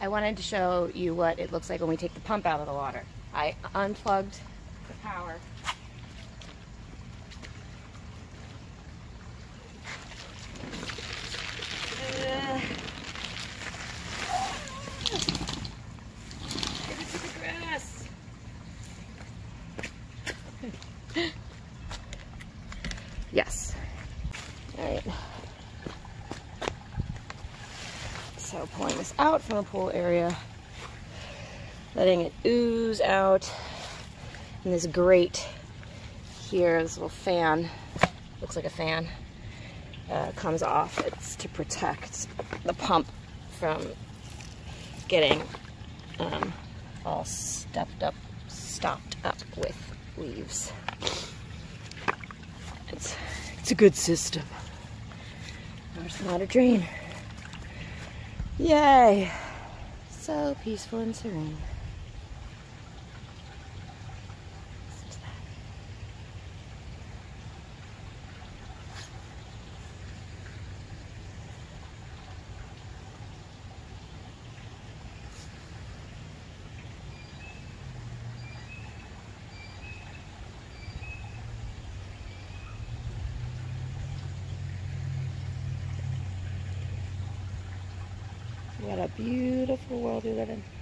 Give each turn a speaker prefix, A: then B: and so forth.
A: I wanted to show you what it looks like when we take the pump out of the water. I unplugged the power. Get it to the grass. Yes. All right. So pulling this out from the pool area, letting it ooze out, and this grate here, this little fan, looks like a fan, comes off. It's to protect the pump from getting all stopped up with leaves. It's a good system. There's the water drain. Yay! So peaceful and serene. Listen to that. What a beautiful world we live in.